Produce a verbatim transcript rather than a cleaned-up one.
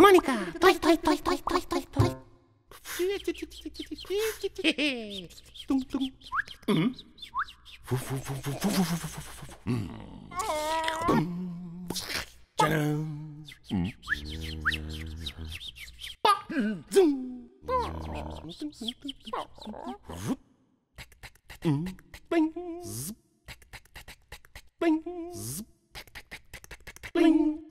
harmonica. Toy, toy, toy, toy, toy, toy, toy. Tum, tum. Mm. Fu, fu, fu, fu, fu, fu, fu, fu, fu, fu. Mm. Bum. Tcharam. Mm. Pa. Zoom. Vup. Tak, tak, tak, tak, tak, tak. Bing. Zup. Tak, tak, tak, tak, tak, tak. Bing. Zup. Tak, tak, tak, tak, tak, tak, tak. Bing.